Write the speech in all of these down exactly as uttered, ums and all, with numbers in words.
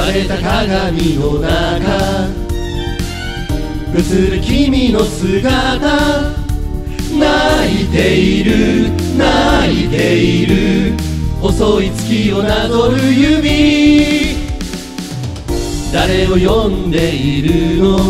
割れた鏡の中映る君の姿泣いている泣いている遅い月をなぞる指誰を呼んでいるの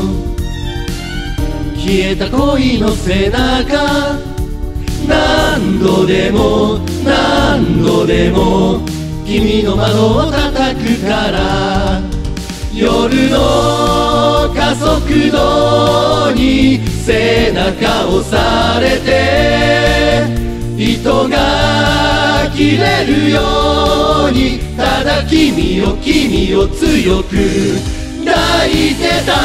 消えた恋の背中何度でも何度でも君の窓を叩くから夜の加速度に背中押されて糸が切れるようにただ君を君を強く抱いてた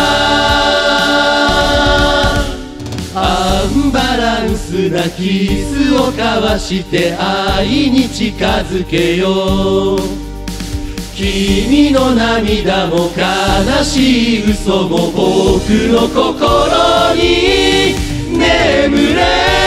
アンバランスなキスを交わして愛に近づけよう君の涙も悲しい嘘も僕の心に眠れ